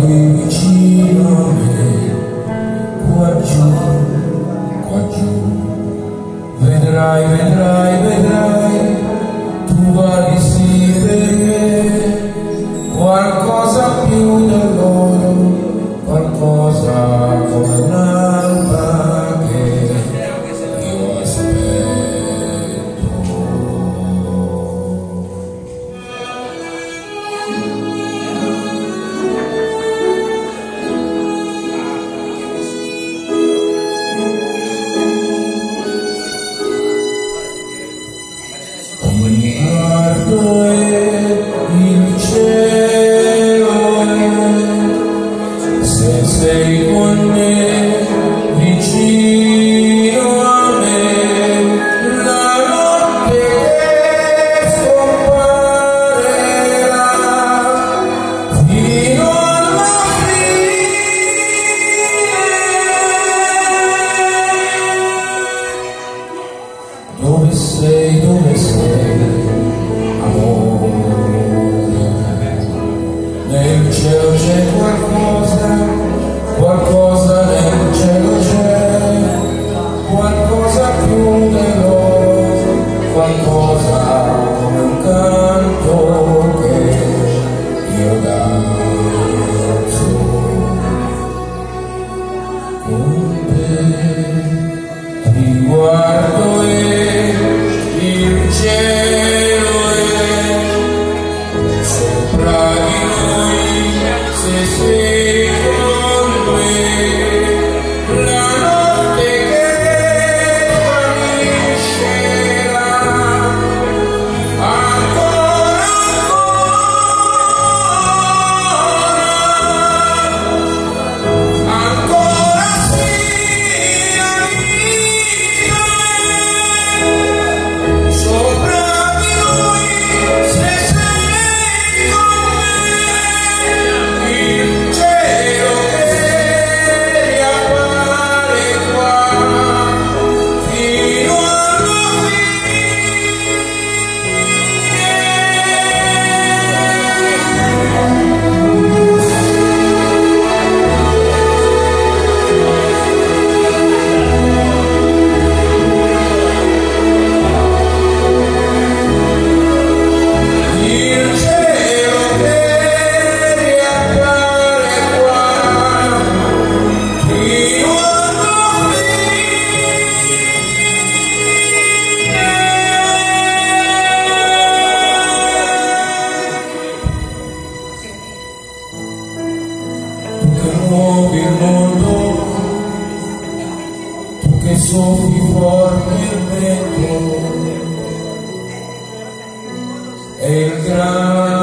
trovi vicino a me, qua giù, vedrai, vedrai, vedrai, tu vali sì per me, qualcosa più dell'oro, qualcosa come un'alba che io aspetto. Ogni guardo è il cielo, se sei con me, vicino a me, la notte che scomparirà fino alla fine. Dove sei, amore? Nel cielo c'è qualcosa, qualcosa nel cielo c'è, qualcosa più dell'oro, qualcosa come un canto che io danzo con te. Riguardo il cielo è sopra di noi, se sei con me, la notte che svaniscerà ancora, ancora sì, amica, sopra di noi, se sei con me, il cielo che riappare qua fino alla il cielo che riappare qua fino alla Tu che muovi il mondo, tu che soffi forte il vento e il grande